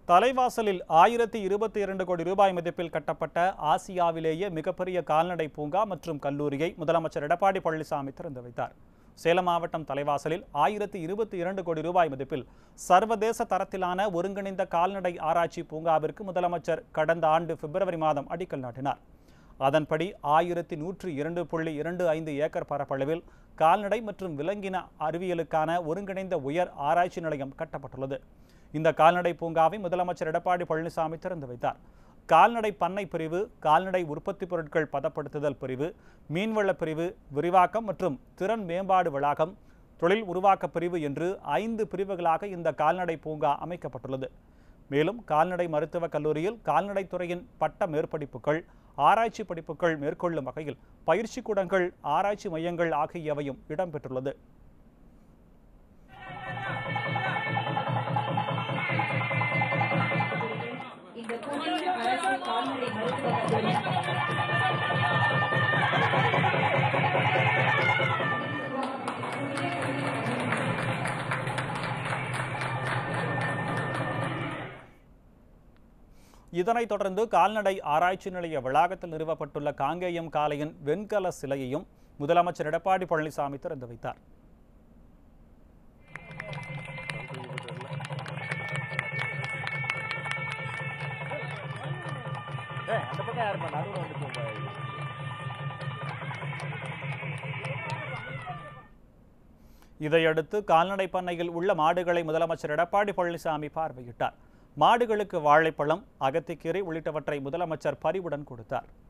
தலைவாசலில் 1022 கோடி ரூபாய் மதிப்பில் கட்டப்பட்ட ஆசியாவிலேயே மிகப்பெரிய கால்நடை பூங்கா மற்றும் கல்லூரியை முதலமைச்சர் எடப்பாடி பழனிசாமி திறந்து வைத்தார். சேலம் மாவட்டம் தலைவாசலில் 1022 கோடி ரூபாய் மதிப்பில் சர்வதேச தரத்திலான ஒருங்கிணைந்த கால்நடை ஆராய்ச்சி பூங்காவிற்கு முதலமைச்சர் கடந்த ஆண்டு பிப்ரவரி மாதம் அடிக்கல் நாட்டினார். அதன்படி 1102.25 ஏக்கர் பரப்பளவில் கால்நடை மற்றும் விலங்கின அறிவியலுக்கான ஒருங்கிணைந்த உயர் ஆராய்ச்சி நிலையம் கட்டப்பட்டுள்ளது. இந்த கால்நடை பூங்காவை முதலமைச்சர் எடப்பாடி பழனிசாமி திறந்து வைத்தார். கால்நடை பண்ணை பிரிவு, கால்நடை உற்பத்தி பொருட்கள் பதப்படுத்துதல் பிரிவு, மீன்வள பிரிவு, விரிவாக்கம் மற்றும் திறன் மேம்பாடு வளாகம், தொழில் உருவாக்க பிரிவு என்று 5 பிரிவுகளாக இந்த கால்நடை பூங்கா அமைக்கப்பட்டுள்ளது. மேலும் கால்நடை மருத்துவக் கல்லூரியில் கால்நடை துறையின் பட்ட மேற்படிப்புகள், ஆராய்ச்சி படிப்புகள் மேற்கொள்ளும் வகையில் பயிற்சி கூடங்கள், ஆராய்ச்சி மையங்கள் ஆகியவையும் இடம்பெற்றுள்ளது. இதனைத் தொடர்ந்து கால்நடை ஆராய்ச்சி நிலைய வளாகத்தில் நிறுவப்பட்டுள்ள காங்கேயம் காளையின் வெண்கல சிலையையும் முதலமைச்சர் எடப்பாடி பழனிசாமி திறந்து வைத்தார். இதையடுத்து கால்நடை பண்ணையில் உள்ள மாடுகளை முதலமைச்சர் எடப்பாடி பழனிசாமி பார்வையிட்டார். மாடுகளுக்கு வாழைப்பழம், அகத்திக்கீரை உள்ளிட்டவற்றை முதலமைச்சர் பரிவுடன் கொடுத்தார்.